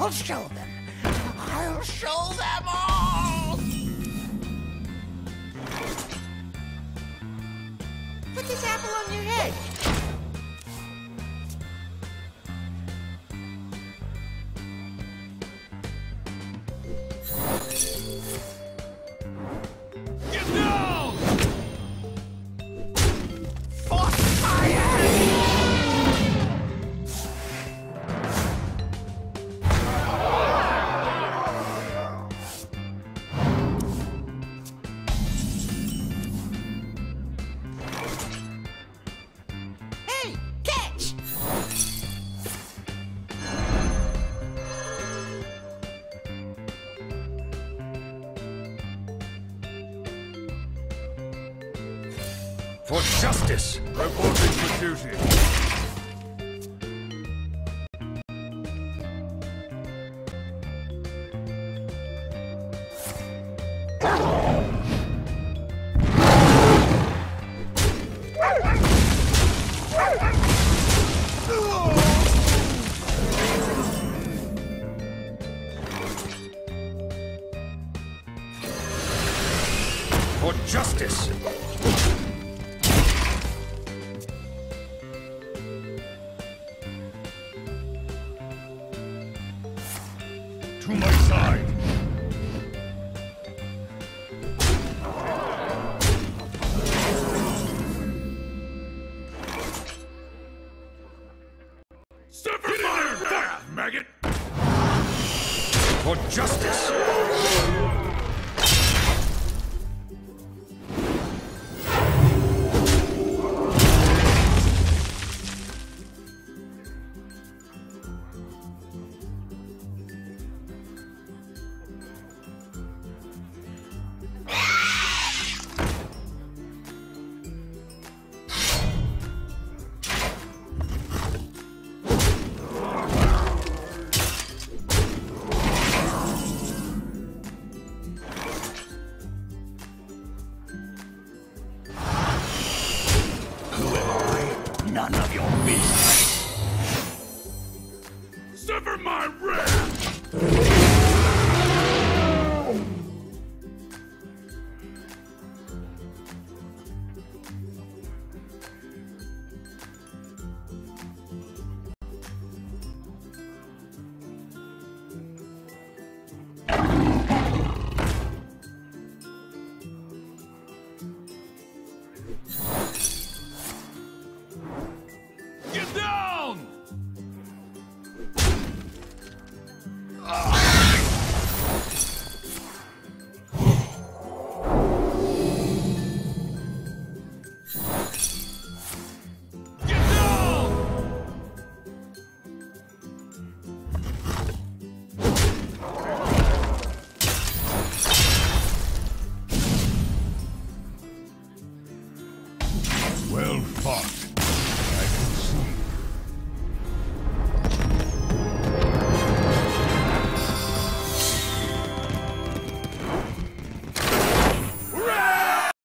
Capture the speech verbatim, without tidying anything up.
I'll show them. I'll show them all! Put this apple on your head. Get down! For fire! Hey, catch! For justice! Reporting for duty. For justice! To my side! Step in there, maggot! For justice! None of your business. Sever my wrath!